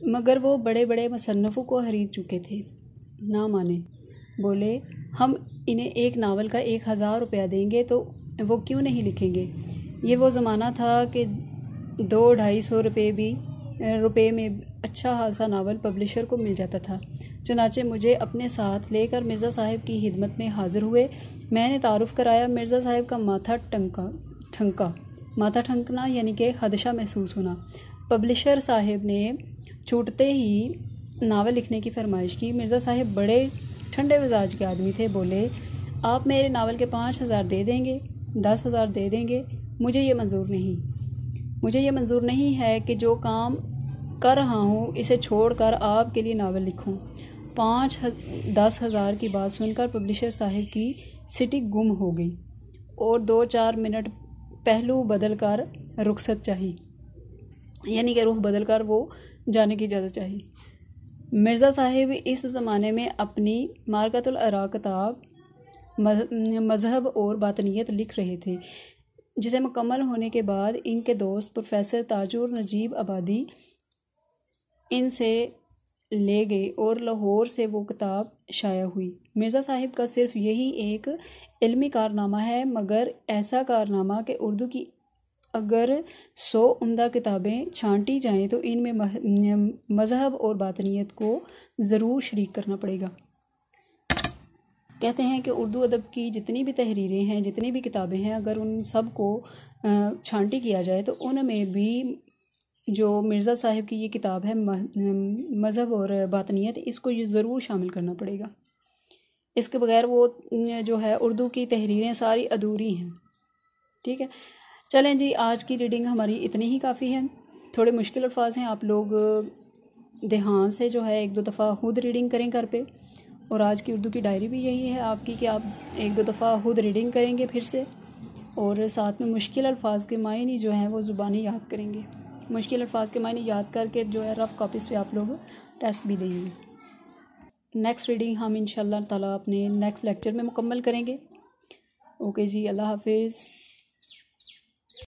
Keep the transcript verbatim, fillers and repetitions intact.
मगर वो बड़े बड़े मुसन्निफ़ों को खरीद चुके थे। ना माने, बोले हम इन्हें एक नावल का एक हज़ार रुपया देंगे तो वो क्यों नहीं लिखेंगे। ये वो ज़माना था कि दो ढाई सौ रुपये भी रुपये में अच्छा खासा नावल पब्लिशर को मिल जाता था। चनाचे मुझे अपने साथ लेकर मिर्ज़ा साहब की खिदमत में हाज़िर हुए। मैंने तारुफ़ कराया। मिर्ज़ा साहब का माथा टंका ठनका माथा ठनकना यानी कि खदशा महसूस होना। पब्लिशर साहब ने छूटते ही नावल लिखने की फरमाइश की। मिर्ज़ा साहब बड़े ठंडे मिजाज के आदमी थे। बोले आप मेरे नावल के पाँच हज़ार दे देंगे, दस हज़ार दे देंगे, मुझे ये मंजूर नहीं मुझे ये मंजूर नहीं है कि जो काम कर रहा हूँ इसे छोड़कर आपके लिए नावल लिखूँ। पाँच दस हज़ार की बात सुनकर पब्लिशर साहब की सिटी गुम हो गई और दो चार मिनट पहलू बदल कर रुखसत चाहिए, यानी कि रुख बदल कर वो जाने की इजाज़त चाहिए। मिर्ज़ा साहब इस ज़माने में अपनी मारकतुल आरा किताब मज़हब और बातनियत लिख रहे थे, जिसे मुकम्मल होने के बाद इनके दोस्त प्रोफेसर ताजुर नजीब आबादी इनसे ले गए और लाहौर से वो किताब शाया हुई। मिर्ज़ा साहब का सिर्फ यही एक इल्मी कारनामा है, मगर ऐसा कारनामा कि उर्दू की अगर सौ उम्दा किताबें छांटी जाएं तो इनमें मज़हब और बातनियत को ज़रूर शरीक करना पड़ेगा। कहते हैं कि उर्दू अदब की जितनी भी तहरीरें हैं, जितनी भी किताबें हैं, अगर उन सब को छांटी किया जाए तो उनमें भी जो मिर्ज़ा साहब की ये किताब है मज़हब और बातनियत, इसको ये ज़रूर शामिल करना पड़ेगा। इसके बगैर वो जो है उर्दू की तहरीरें सारी अधूरी हैं। ठीक है, चलें जी, आज की रीडिंग हमारी इतनी ही काफ़ी है। थोड़े मुश्किल अल्फाज हैं, आप लोग ध्यान से जो है एक दो दफ़ा खुद रीडिंग करें घर पे। और आज की उर्दू की डायरी भी यही है आपकी कि आप एक दो दफ़ा खुद रीडिंग करेंगे फिर से, और साथ में मुश्किल अल्फाज के मायने जो हैं वो ज़ुबानी याद करेंगे। मुश्किल अल्फाज के मायने याद करके जो है रफ़ कॉपीज़ पे आप लोग टेस्ट भी देंगे। नेक्स्ट रीडिंग हम इंशाल्लाह ताला अपने नेक्स्ट लेक्चर में मुकम्मल करेंगे। ओके जी, अल्लाह हाफिज़।